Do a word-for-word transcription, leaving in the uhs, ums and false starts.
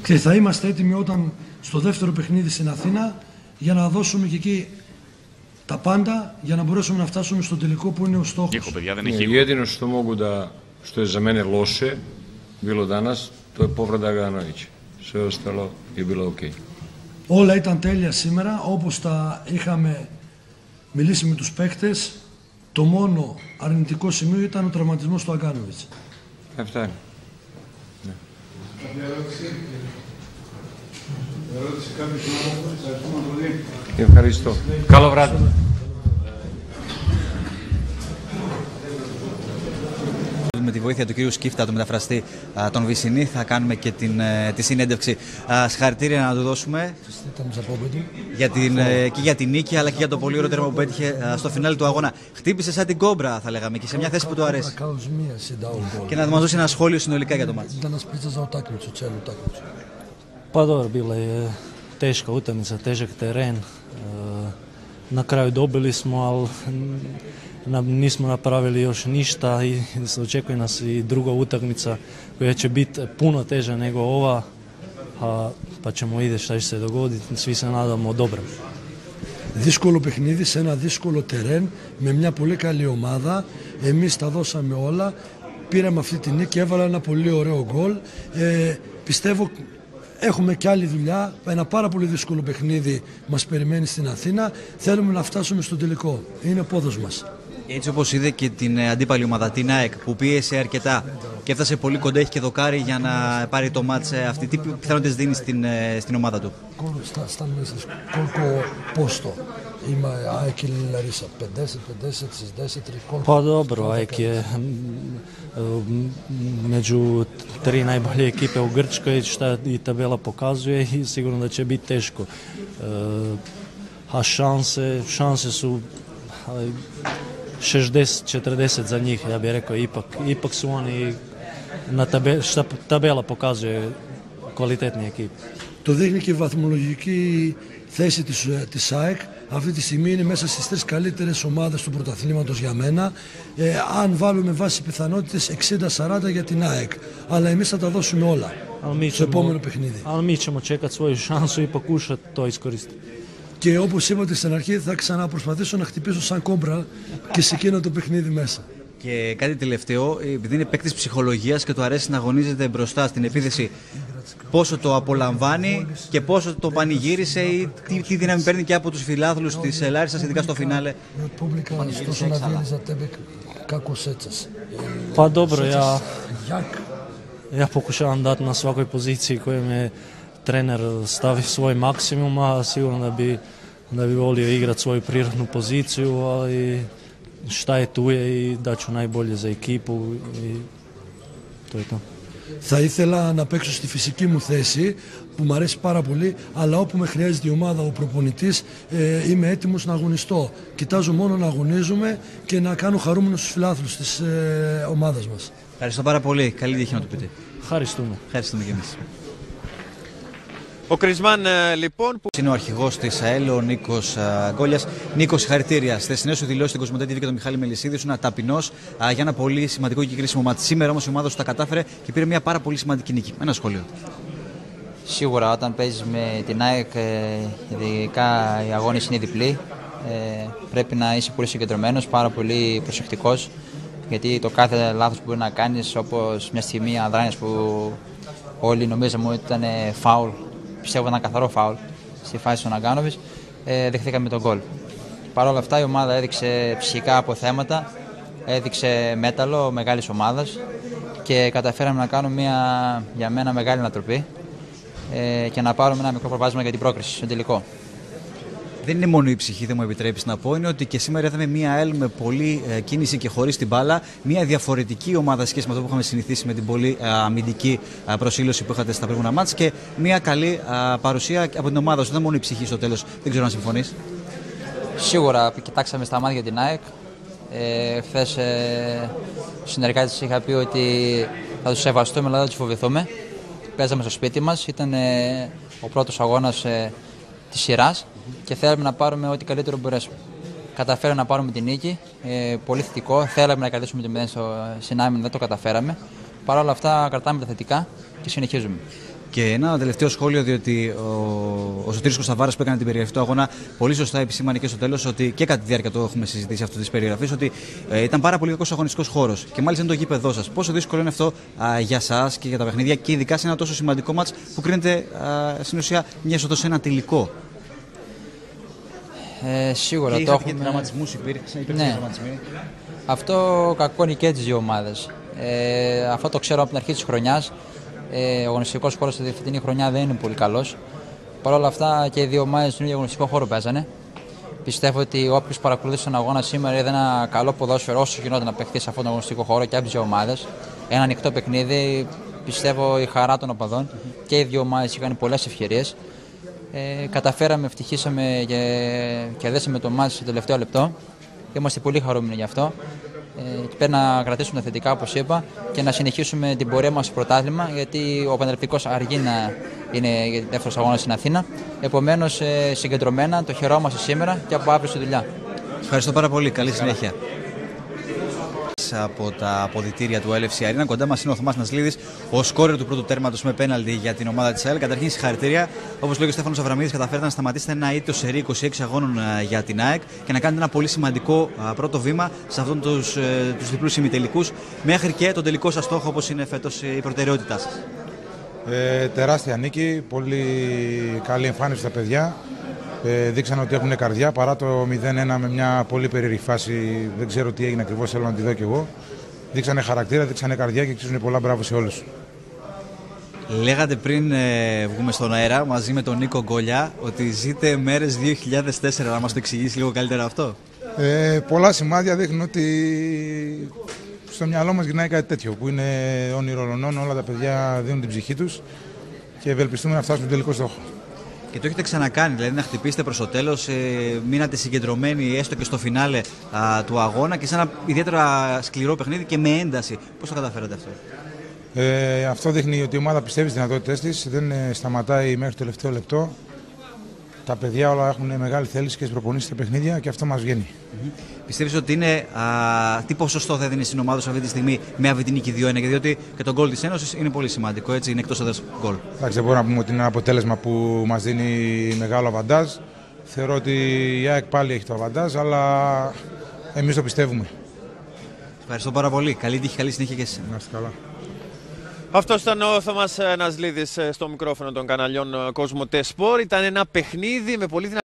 Και θα είμαστε έτοιμοι όταν στο δεύτερο παιχνίδι στην Αθήνα για να δώσουμε και εκεί τα πάντα για να μπορέσουμε να φτάσουμε στο τελικό που είναι ο στόχος. Jedino što mogu da, što je za mene loše bilo danas, to je povreda Ganovića. Sve ostalo je bilo ok. Όλα ήταν τέλεια σήμερα, όπως τα είχαμε μιλήσει με τους παίκτες. Το μόνο αρνητικό σημείο ήταν ο τραυματισμός του Αγκάνοβιτς. Αυτά είναι. Ευχαριστώ. Καλό βράδυ. Με τη βοήθεια του κυρίου Σκύφτα, του μεταφραστή, τον Βυσσινή, θα κάνουμε και την, τη συνέντευξη. Συγχαρητήρια να του δώσουμε για την, και για την νίκη, αλλά και για το πολύ ωραίο τέρμα που πέτυχε στο φινάλι του αγώνα. Χτύπησε σαν την κόμπρα, θα λέγαμε, και σε μια θέση που του αρέσει. Και να μας δώσει ένα σχόλιο συνολικά για το μάτς. Pa dobro, bila je teška utakmica, težak teren. Na kraju dobili smo, ali nismo napravili još ništa i očekuje nas i druga utakmica koja će biti puno teža nego ova, pa ćemo vidjeti šta će se dogoditi. Svi se nadamo dobro. Δύσκολο παιχνίδι σε ένα δύσκολο τερέν με μια πολύ καλή ομάδα. Εμείς τα δώσαμε όλα. Πήραμε αυτή τη νίκη, έβαλα ένα πολύ ωραίο γκολ. Ε, πιστεύω έχουμε και άλλη δουλειά. Ένα πάρα πολύ δύσκολο παιχνίδι μας περιμένει στην Αθήνα. Θέλουμε να φτάσουμε στο τελικό. Είναι πόδος μας. Έτσι όπως είδε και την αντίπαλη ομάδα, την ΑΕΚ, που πίεσε αρκετά και έφτασε πολύ κοντά, έχει και δοκάρι για να πάρει το μάτς αυτή. Τι πιθανότητες δίνει στην, στην ομάδα του? Stan misliš koliko posto ima ΑΕΚ ili Larisa? pedeset, pedeset, šezdeset ili koliko? Pa dobro, ΑΕΚ je među tri najbolje ekipe u Grčkoj, šta i tabela pokazuje, i sigurno da će biti teško. A šanse, šanse su šezdeset četrdeset za njih, ja bih rekao, ipak, ipak su oni na tabela, šta tabela pokazuje, kvalitetnije ekipe. Το δείχνει και η βαθμολογική θέση της, της ΑΕΚ. Αυτή τη στιγμή είναι μέσα στις τρεις καλύτερες ομάδες του πρωταθλήματος για μένα. Ε, αν βάλουμε βάση πιθανότητες εξήντα σαράντα για την ΑΕΚ. Αλλά εμείς θα τα δώσουμε όλα στο επόμενο παιχνίδι. Ali mi ćemo čekati svoju šansu i pokušati to iskoristiti. Και όπως είπατε στην αρχή, θα ξαναπροσπαθήσω να χτυπήσω σαν κόμπρα και σε εκείνο το παιχνίδι μέσα. Και κάτι τελευταίο, επειδή είναι παίκτης ψυχολογίας και του αρέσει να αγωνίζεται μπροστά στην επίθεση, πόσο το απολαμβάνει και πόσο το πανηγύρισε ή τι, τι δύναμη παίρνει και από τους φιλάθλους της Λάρισσας, ειδικά στο φινάλε? Pa dobro, ja, ja pokušavam dati na svakoj poziciji koju me trener stavi svoj maksimum, a sigurno da bi, da bi volio igrati svoju prirodnu poziciju, ali šta je tu je i daću najbolje za ekipu i to je to. Θα ήθελα να παίξω στη φυσική μου θέση που μου αρέσει πάρα πολύ, αλλά όπου με χρειάζεται η ομάδα, ο προπονητής, ε, είμαι έτοιμος να αγωνιστώ. Κοιτάζω μόνο να αγωνίζουμε και να κάνω χαρούμενος στους φιλάθλους της ε, ομάδας μας. Ευχαριστώ πάρα πολύ. Καλή τύχη να του πείτε. Ευχαριστούμε. Ευχαριστούμε και εμείς. Ο Κρισμάν, λοιπόν. Που... Είναι ο αρχηγός της ΑΕΛ, ο Νίκος Γκόλιας. Νίκο, συγχαρητήρια. Στις χθεσινές σου δηλώσεις στην Κοσμοτέ τι βι και τον Μιχάλη Μελισσίδη, ήσουν ταπεινός για ένα πολύ σημαντικό και κρίσιμο μάτι. Σήμερα όμως η ομάδα σου τα κατάφερε και πήρε μια πάρα πολύ σημαντική νίκη. Ένα σχόλιο. Σίγουρα όταν παίζεις με την ΑΕΚ, ειδικά οι αγώνες είναι διπλοί. Ε, πρέπει να είσαι πολύ συγκεντρωμένος, πάρα πολύ προσεκτικός. Γιατί το κάθε λάθος που μπορεί να κάνεις, όπως μια στιγμή αδράνειας που όλοι νομίζαμε ότι ήταν φάουλ. Πιστεύω ήταν καθαρό φάουλ στη φάση του Αγκάνοβιτς, ε, δεχθήκαμε τον γκολ. Παρ' όλα αυτά η ομάδα έδειξε ψυχικά αποθέματα, έδειξε μέταλλο μεγάλης ομάδας και καταφέραμε να κάνουμε μια, για μένα, μεγάλη ανατροπή ε, και να πάρουμε ένα μικρό προβάδισμα για την πρόκριση στο τελικό. Δεν είναι μόνο η ψυχή, δεν μου επιτρέπεις να πω, είναι ότι και σήμερα είδαμε μια ΑΕΛ με πολλή ε, κίνηση και χωρίς την μπάλα. Μια διαφορετική ομάδα σχέση με αυτό που είχαμε συνηθίσει με την πολύ ε, αμυντική ε, προσήλωση που είχατε στα προηγούμενα μάτς και μια καλή ε, παρουσία από την ομάδα σου. Δεν είναι μόνο η ψυχή στο τέλος. Δεν ξέρω αν συμφωνείς. Σίγουρα κοιτάξαμε στα μάτια την ΑΕΚ. Ε, χθες ε, στους συνεργάτες είχα πει ότι θα τους σεβαστούμε, αλλά δεν τους φοβηθούμε. Παίζαμε στο σπίτι μας. Ήταν ε, ο πρώτος αγώνας ε, της σειράς και θέλαμε να πάρουμε ό,τι καλύτερο μπορέσουμε. Καταφέραμε να πάρουμε την νίκη, ε, πολύ θετικό. Θέλαμε να κρατήσουμε το μηδέν στο συνάμυνα, δεν το καταφέραμε. Παρ' όλα αυτά κρατάμε τα θετικά και συνεχίζουμε. Και ένα τελευταίο σχόλιο, διότι ο, ο Σωτήρης Κωνσταβάρας που έκανε την περιγραφή του αγώνα πολύ σωστά επισήμανε και στο τέλος ότι και κατά τη διάρκεια του έχουμε συζητήσει αυτή τη περιγραφή ότι ε, ήταν πάρα πολύ κακός αγωνιστικός χώρος και μάλιστα είναι το γήπεδό σας. Πόσο δύσκολο είναι αυτό α, για σας και για τα παιχνίδια και ειδικά σε ένα τόσο σημαντικό μάτς που κρίνεται α, στην ουσία μια οδό σε ένα τελικό. Ε, σίγουρα και το έχουμε. Και τραυματισμούς υπήρξαν, υπήρξαν ναι. τραυματισμοί. Αυτό κακό είναι και τις δύο ομάδες. Ε, αυτό το ξέρω από την αρχή της χρονιάς. Ε, ο αγωνιστικός χώρος στη φετινή χρονιά δεν είναι πολύ καλός. Παρ' όλα αυτά και οι δύο ομάδες στον ίδιο αγωνιστικό χώρο παίζανε. Πιστεύω ότι όποιος παρακολούθησε τον αγώνα σήμερα είδε ένα καλό ποδόσφαιρο όσο γινόταν να παιχθεί σε αυτόν τον αγωνιστικό χώρο και από τις δύο ομάδες. Ένα ανοιχτό παιχνίδι, πιστεύω η χαρά των οπαδών mm-hmm. και οι δύο ομάδες είχαν πολλές ευκαιρίες. Ε, καταφέραμε, ευτυχήσαμε και κερδίσαμε το μάτς στο τελευταίο λεπτό. Είμαστε πολύ χαρούμενοι γι' αυτό. Ε, και πρέπει να κρατήσουμε τα θετικά, όπως είπα, και να συνεχίσουμε την πορεία μας στο πρωτάθλημα, γιατί ο Παναθηναϊκός αργεί να είναι δεύτερος αγώνας στην Αθήνα. Επομένως, ε, συγκεντρωμένα, το χαιρόμαστε σήμερα και από αύριο στη δουλειά. Ευχαριστώ πάρα πολύ. Καλή συνέχεια. Από τα αποδυτήρια του Έλ Εφ Σι Arena. Κοντά μας είναι ο Θωμάς Νασλίδης, ο σκόρερ του πρώτου τέρματος με πέναλτι για την ομάδα της ΑΕΛ. Καταρχήν, συγχαρητήρια. Όπως λέει ο Στέφανος Αβραμίδης, καταφέρετε να σταματήσετε ένα ήττο σερί είκοσι έξι αγώνων για την ΑΕΚ και να κάνετε ένα πολύ σημαντικό πρώτο βήμα σε αυτόν τους, τους διπλούς ημιτελικούς μέχρι και τον τελικό σας στόχο, όπως είναι φέτος η προτεραιότητά σας. Ε, τεράστια νίκη, πολύ καλή εμφάνιση στα παιδιά. Ε, δείξαν ότι έχουν καρδιά παρά το μηδέν ένα με μια πολύ περίεργη φάση. Δεν ξέρω τι έγινε ακριβώς, θέλω να τη δω κι εγώ. Δείξανε χαρακτήρα, δείξανε καρδιά και αξίζουν πολλά μπράβο σε όλους. Λέγατε πριν ε, βγούμε στον αέρα μαζί με τον Νίκο Γκολιά ότι ζείτε μέρες δύο χιλιάδες τέσσερα. Να μας το εξηγήσει λίγο καλύτερα αυτό. Ε, πολλά σημάδια δείχνουν ότι στο μυαλό μας γυρνάει κάτι τέτοιο που είναι όνειρο ολονών. Όλα τα παιδιά δίνουν την ψυχή τους και ευελπιστούμε να φτάσουμε στον τελικό στόχο. Και το έχετε ξανακάνει, δηλαδή να χτυπήσετε προς το τέλος, ε, μείνατε συγκεντρωμένοι έστω και στο φινάλε α, του αγώνα και σε ένα ιδιαίτερα σκληρό παιχνίδι και με ένταση. Πώς το καταφέρατε αυτό? Ε, αυτό δείχνει ότι η ομάδα πιστεύει στις δυνατότητες της, δεν ε, σταματάει μέχρι το τελευταίο λεπτό. Τα παιδιά όλα έχουν μεγάλη θέληση και στις προπονήσεις και παιχνίδια και αυτό μας βγαίνει. Mm-hmm. Πιστεύεις ότι είναι, α, τι ποσοστό θα έδινε στην ομάδα σου αυτή τη στιγμή με αυτή την νίκη δύο ένα, διότι και το γκολ της Ένωσης είναι πολύ σημαντικό, έτσι, είναι εκτός έδρας γκολ. Εντάξει, δεν μπορούμε να πούμε ότι είναι ένα αποτέλεσμα που μας δίνει μεγάλο αβαντάζ. Θεωρώ ότι η ΑΕΚ πάλι έχει το αβαντάζ, αλλά εμείς το πιστεύουμε. Ευχαριστώ πάρα πολύ. Καλή τύχη, καλή συνέχεια και εσείς. Να είστε καλά. Αυτός ήταν ο Θωμάς Νασλίδης στο μικρόφωνο των καναλιών Κοσμοτέ Σπορ. Ήταν ένα παιχνίδι με πολύ δυνατή